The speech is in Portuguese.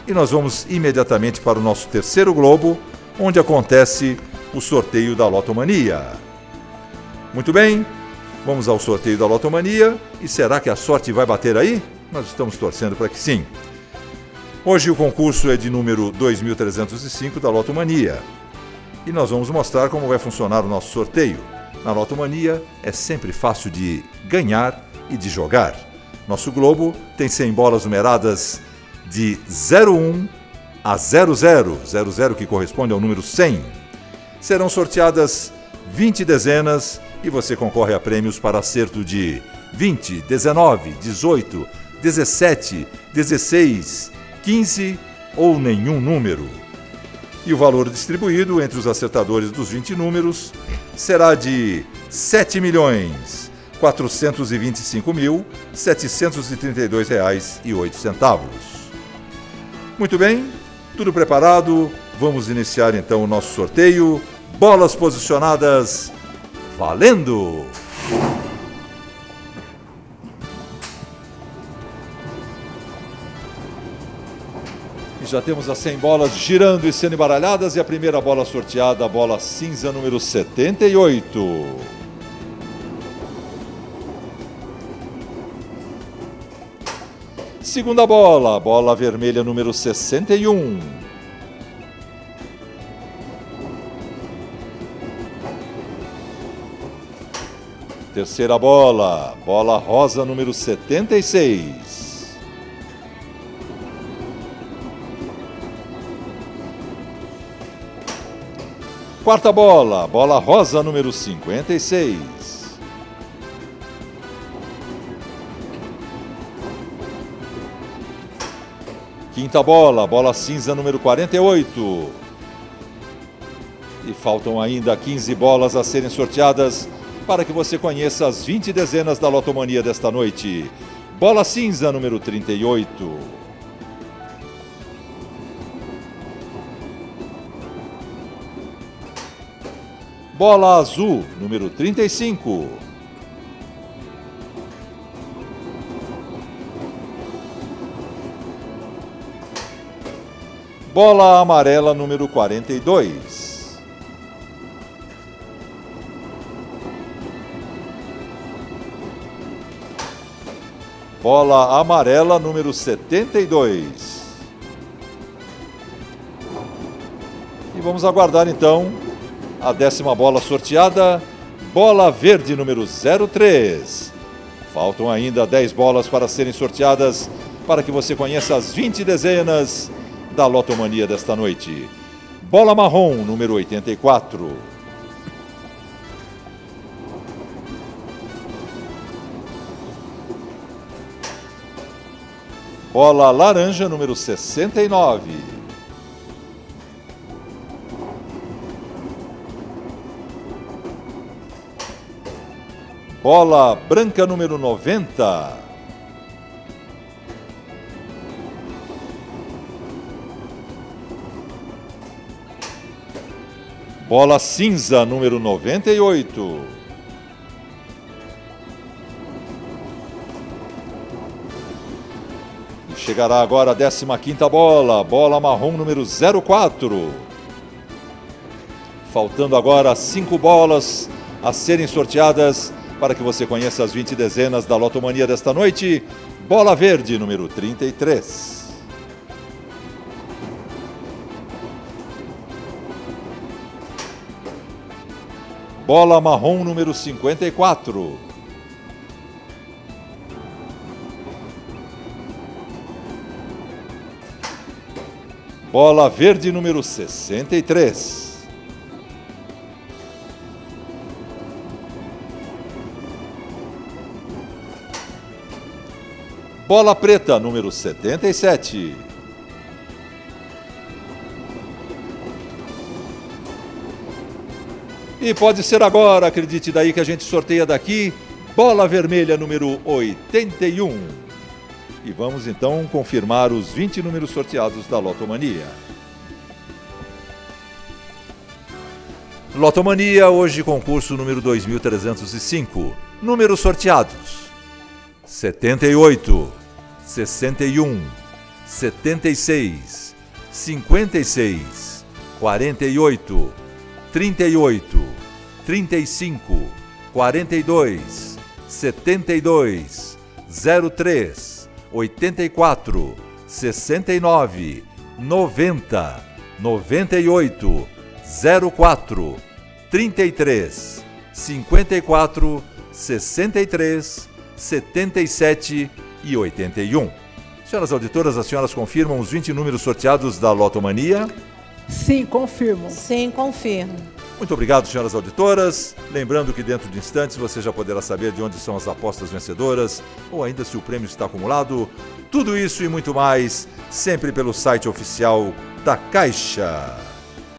e nós vamos imediatamente para o nosso terceiro globo, onde acontece o sorteio da Lotomania. Muito bem, vamos ao sorteio da Lotomania. E será que a sorte vai bater aí? Nós estamos torcendo para que sim. Hoje o concurso é de número 2305 da Lotomania. E nós vamos mostrar como vai funcionar o nosso sorteio. Na Lotomania é sempre fácil de ganhar e de jogar. Nosso globo tem 100 bolas numeradas de 01 a 00, 00 que corresponde ao número 100. Serão sorteadas 20 dezenas e você concorre a prêmios para acerto de 20, 19, 18, 17, 16, 15 ou nenhum número. E o valor distribuído entre os acertadores dos 20 números será de R$ 7.425.732,08. Muito bem, tudo preparado? Vamos iniciar então o nosso sorteio. Bolas posicionadas, valendo! Já temos as 100 bolas girando e sendo embaralhadas e a primeira bola sorteada, a bola cinza número 78. Segunda bola, bola vermelha número 61. Terceira bola, bola rosa número 76. Quarta bola, bola rosa número 56. Quinta bola, bola cinza número 48. E faltam ainda 15 bolas a serem sorteadas para que você conheça as 20 dezenas da Lotomania desta noite. Bola cinza número 38. Bola azul, número 35. Bola amarela, número 42. Bola amarela, número 72. E vamos aguardar então a 10ª bola sorteada, bola verde número 03. Faltam ainda 10 bolas para serem sorteadas para que você conheça as 20 dezenas da Lotomania desta noite. Bola marrom número 84. Bola laranja número 69. Bola branca número 90. Bola cinza número 98. E chegará agora a 15ª bola, bola marrom número 04. Faltando agora 5 bolas a serem sorteadas para que você conheça as 20 dezenas da Lotomania desta noite. Bola verde, número 33. Bola marrom, número 54. Bola verde, número 63. Bola preta, número 77. E pode ser agora, acredite daí que a gente sorteia daqui, bola vermelha, número 81. E vamos então confirmar os 20 números sorteados da Lotomania. Lotomania, hoje concurso número 2305. Números sorteados: 78, 61, 76, 56, 48, 38, 35, 42, 72, 03, 84, 69, 90, 98, 04, 33, 54, 63, 77 e 81. Senhoras auditoras, as senhoras confirmam os 20 números sorteados da Lotomania? Sim, confirmo. Sim, confirmo. Muito obrigado, senhoras auditoras. Lembrando que dentro de instantes você já poderá saber de onde são as apostas vencedoras ou ainda se o prêmio está acumulado. Tudo isso e muito mais, sempre pelo site oficial da Caixa.